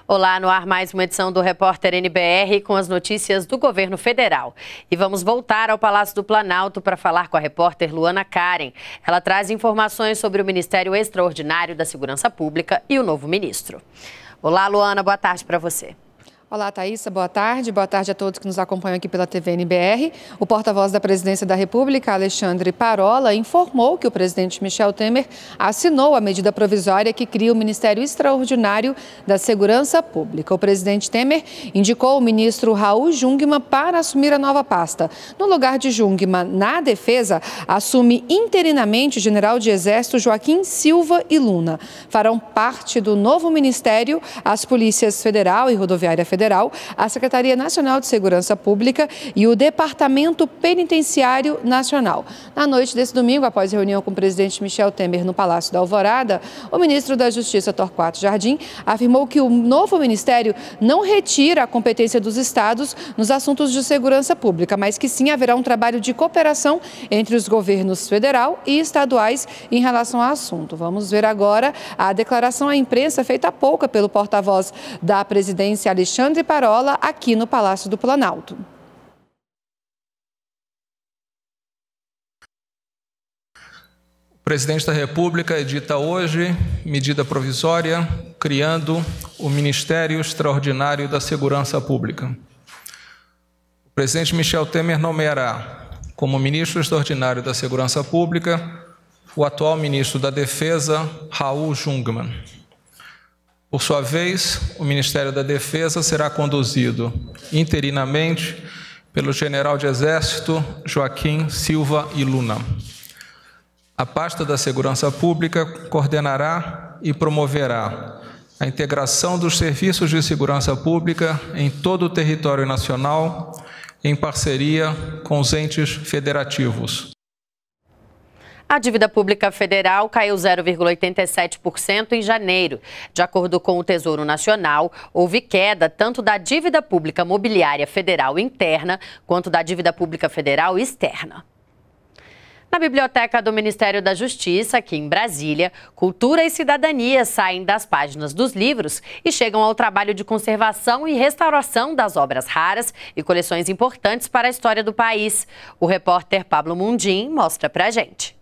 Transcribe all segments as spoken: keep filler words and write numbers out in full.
Olá, no ar mais uma edição do Repórter N B R com as notícias do governo federal. E vamos voltar ao Palácio do Planalto para falar com a repórter Luana Karen. Ela traz informações sobre o Ministério Extraordinário da Segurança Pública e o novo ministro. Olá, Luana, boa tarde para você. Olá, Thaísa, boa tarde. Boa tarde a todos que nos acompanham aqui pela T V N B R. O porta-voz da Presidência da República, Alexandre Parola, informou que o presidente Michel Temer assinou a medida provisória que cria o Ministério Extraordinário da Segurança Pública. O presidente Temer indicou o ministro Raul Jungmann para assumir a nova pasta. No lugar de Jungmann, na defesa, assume interinamente o general de Exército Joaquim Silva e Luna. Farão parte do novo ministério as Polícias Federal e Rodoviária Federal, a Secretaria Nacional de Segurança Pública e o Departamento Penitenciário Nacional. Na noite desse domingo, após reunião com o presidente Michel Temer no Palácio da Alvorada, o ministro da Justiça, Torquato Jardim, afirmou que o novo ministério não retira a competência dos estados nos assuntos de segurança pública, mas que sim haverá um trabalho de cooperação entre os governos federal e estaduais em relação ao assunto. Vamos ver agora a declaração à imprensa feita há pouco pelo porta-voz da presidência, Alexandre Parola, aqui no Palácio do Planalto. O presidente da República edita hoje medida provisória criando o Ministério Extraordinário da Segurança Pública. O presidente Michel Temer nomeará como ministro extraordinário da Segurança Pública o atual ministro da Defesa, Raul Jungmann. Por sua vez, o Ministério da Defesa será conduzido interinamente pelo general de Exército Joaquim Silva e Luna. A pasta da Segurança Pública coordenará e promoverá a integração dos serviços de segurança pública em todo o território nacional, em parceria com os entes federativos. A dívida pública federal caiu zero vírgula oitenta e sete por cento em janeiro. De acordo com o Tesouro Nacional, houve queda tanto da dívida pública mobiliária federal interna quanto da dívida pública federal externa. Na biblioteca do Ministério da Justiça, aqui em Brasília, cultura e cidadania saem das páginas dos livros e chegam ao trabalho de conservação e restauração das obras raras e coleções importantes para a história do país. O repórter Pablo Mundim mostra pra gente.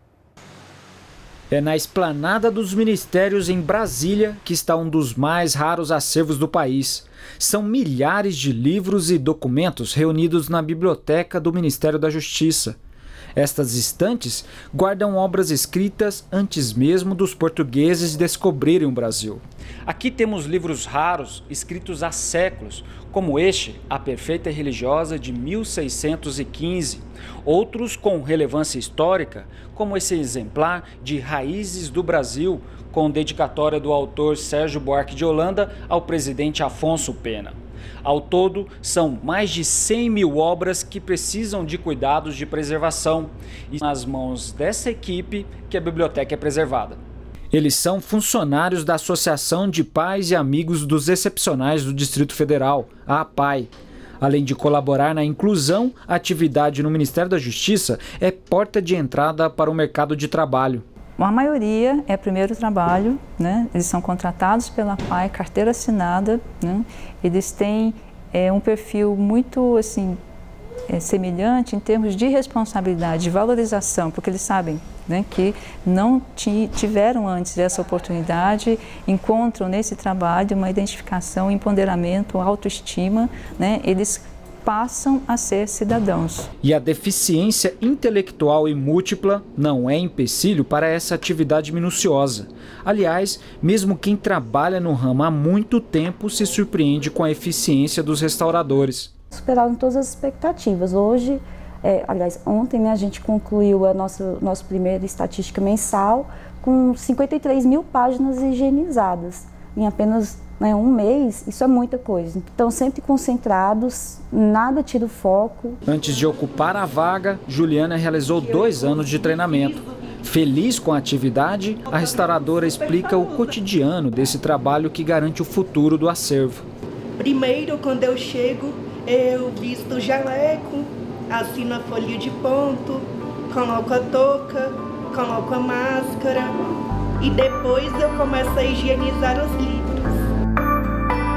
É na esplanada dos ministérios em Brasília que está um dos mais raros acervos do país. São milhares de livros e documentos reunidos na biblioteca do Ministério da Justiça. Estas estantes guardam obras escritas antes mesmo dos portugueses descobrirem o Brasil. Aqui temos livros raros escritos há séculos, como este, A Perfeita Religiosa, de mil seiscentos e quinze. Outros com relevância histórica, como esse exemplar de Raízes do Brasil, com dedicatória do autor Sérgio Buarque de Holanda ao presidente Afonso Pena. Ao todo, são mais de cem mil obras que precisam de cuidados de preservação e nas mãos dessa equipe que a biblioteca é preservada. Eles são funcionários da Associação de Pais e Amigos dos Excepcionais do Distrito Federal, a APAI. Além de colaborar na inclusão, a atividade no Ministério da Justiça é porta de entrada para o mercado de trabalho. A maioria é primeiro trabalho, né? Eles são contratados pela APAI, carteira assinada, né? Eles têm é, um perfil muito assim, é, semelhante em termos de responsabilidade, de valorização, porque eles sabem, né, que não tiveram antes essa oportunidade, encontram nesse trabalho uma identificação, empoderamento, autoestima, né? Eles passam a ser cidadãos. E a deficiência intelectual e múltipla não é empecilho para essa atividade minuciosa. Aliás, mesmo quem trabalha no ramo há muito tempo se surpreende com a eficiência dos restauradores. Superaram todas as expectativas. Hoje, é, aliás, ontem, né, a gente concluiu a nossa, nossa primeira estatística mensal com cinquenta e três mil páginas higienizadas em apenas né, um mês. Isso é muita coisa. Então, sempre concentrados, nada tira o foco. Antes de ocupar a vaga, Juliana realizou dois anos de treinamento. Feliz com a atividade, a restauradora explica o cotidiano desse trabalho que garante o futuro do acervo. Primeiro, quando eu chego, eu visto o jaleco, assino a folha de ponto, coloco a touca, coloco a máscara e depois eu começo a higienizar os livros.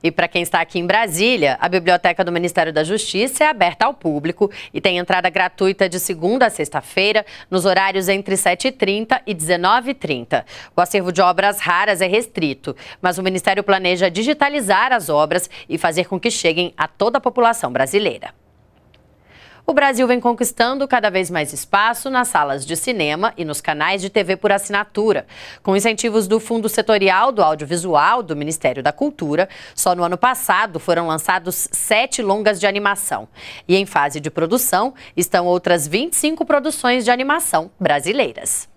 E para quem está aqui em Brasília, a Biblioteca do Ministério da Justiça é aberta ao público e tem entrada gratuita de segunda a sexta-feira, nos horários entre sete e trinta e dezenove e trinta. O acervo de obras raras é restrito, mas o Ministério planeja digitalizar as obras e fazer com que cheguem a toda a população brasileira. O Brasil vem conquistando cada vez mais espaço nas salas de cinema e nos canais de T V por assinatura. Com incentivos do Fundo Setorial do Audiovisual do Ministério da Cultura, só no ano passado foram lançados sete longas de animação. E em fase de produção estão outras vinte e cinco produções de animação brasileiras.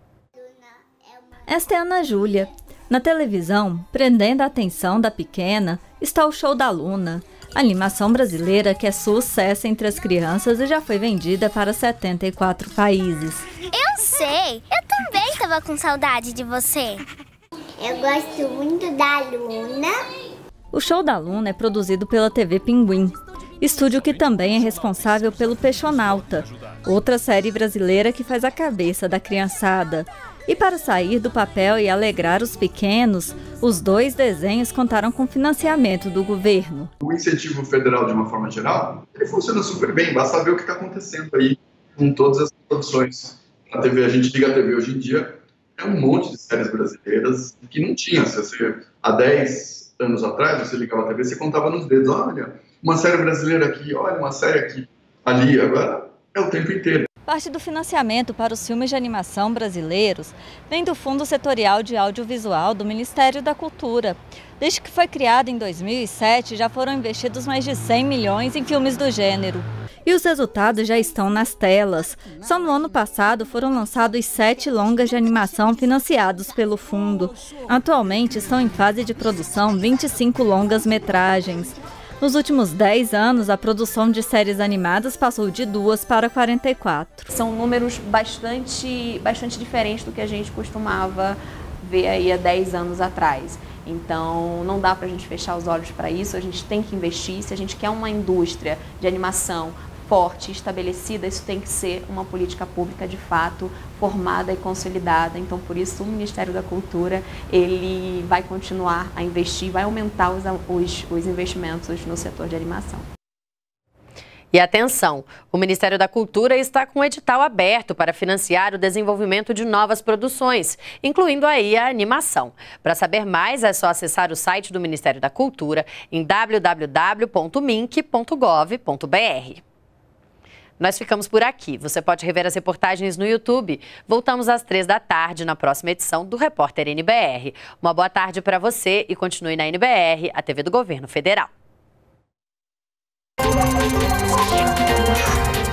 Esta é a Ana Júlia. Na televisão, prendendo a atenção da pequena, está o Show da Luna. A animação brasileira que é sucesso entre as crianças e já foi vendida para setenta e quatro países. Eu sei! Eu também estava com saudade de você. Eu gosto muito da Luna. O Show da Luna é produzido pela T V Pinguim, estúdio que também é responsável pelo Peixonauta, outra série brasileira que faz a cabeça da criançada. E para sair do papel e alegrar os pequenos, os dois desenhos contaram com financiamento do governo. O incentivo federal, de uma forma geral, ele funciona super bem, basta ver o que está acontecendo aí com todas as produções. A T V, a gente liga a T V hoje em dia, é um monte de séries brasileiras que não tinha. Se você, há dez anos atrás, você ligava a T V, você contava nos dedos, olha, uma série brasileira aqui, olha, uma série aqui, ali, agora é o tempo inteiro. Parte do financiamento para os filmes de animação brasileiros vem do Fundo Setorial de Audiovisual do Ministério da Cultura. Desde que foi criado em dois mil e sete, já foram investidos mais de cem milhões em filmes do gênero. E os resultados já estão nas telas. Só no ano passado foram lançados sete longas de animação financiados pelo fundo. Atualmente estão em fase de produção vinte e cinco longas-metragens. Nos últimos dez anos, a produção de séries animadas passou de duas para quarenta e quatro. São números bastante, bastante diferentes do que a gente costumava ver aí há dez anos atrás. Então, não dá para a gente fechar os olhos para isso, a gente tem que investir. Se a gente quer uma indústria de animação forte, estabelecida, isso tem que ser uma política pública de fato formada e consolidada. Então, por isso, o Ministério da Cultura ele vai continuar a investir, vai aumentar os, os, os investimentos no setor de animação. E atenção, o Ministério da Cultura está com um edital aberto para financiar o desenvolvimento de novas produções, incluindo aí a animação. Para saber mais, é só acessar o site do Ministério da Cultura em w w w ponto minc ponto gov ponto b r. Nós ficamos por aqui. Você pode rever as reportagens no YouTube. Voltamos às três da tarde na próxima edição do Repórter N B R. Uma boa tarde para você e continue na N B R, a T V do Governo Federal.